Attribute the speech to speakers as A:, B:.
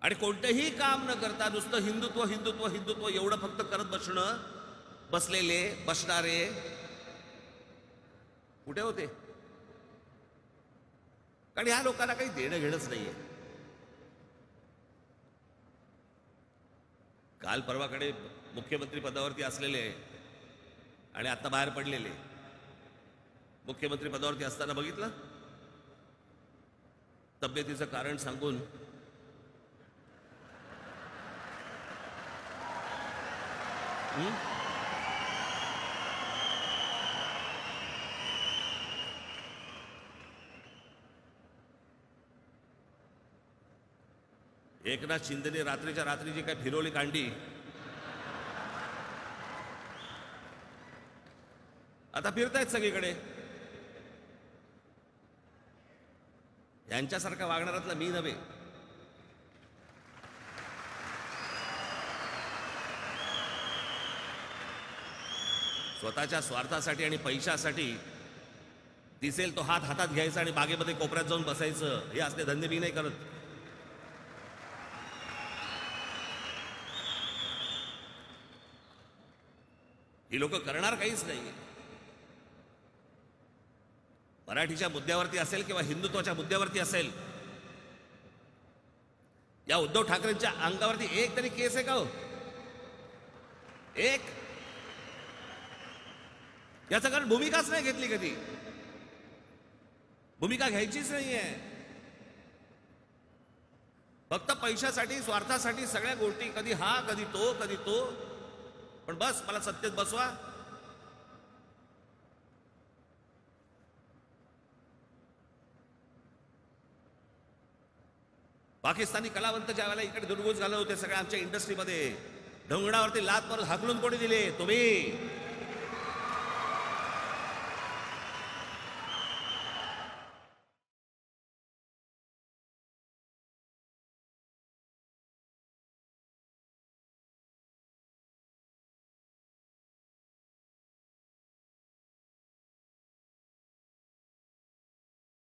A: आणि कोणतेही काम न करता नुसतं हिंदुत्व हिंदुत्व हिंदुत्व एवढं फक्त करत बसलेले बसणारे कुठे होते? कारण ह्या लोकांना काही देणं घेणंच नाहीये. काल परवाकडे मुख्यमंत्री पदावरती असलेले आणि आता बाहेर पडलेले, मुख्यमंत्री पदावरती असताना बघितलं तब्येतीचं कारण सांगून एकनाथ शिंदेने रात्रीच्या रात्री जी काय फिरवली कांडी, आता फिरतायत सगळीकडे. यांच्यासारखा वागणारातला मी नव्हे. स्वतःच्या स्वार्थासाठी आणि पैशासाठी दिसेल तो हात हातात घ्यायचा आणि बागेमध्ये कोपऱ्यात जाऊन बसायचं, हे असले धंदे मी नाही करत. ही लोक करणार काहीच नाही. मराठीच्या मुद्द्यावरती असेल किंवा हिंदुत्वाच्या मुद्द्यावरती असेल, या उद्धव ठाकरेंच्या अंगावरती एक तरी केस आहे का हो? एक याचं कारण भूमिकाच नाही घेतली. कधी भूमिका घ्यायचीच नाहीये. फक्त पैशासाठी स्वार्थासाठी सगळ्या गोष्टी, कधी हा कधी तो कधी तो, पण बस मला सत्तेत बसवा. पाकिस्तानी कलावंत ज्या वेळेला इकडे दुर्गुस घालत होते सगळ्या आमच्या इंडस्ट्रीमध्ये, ढोंगणावरती लात मारून हाकलून कोणी दिले? तुम्ही.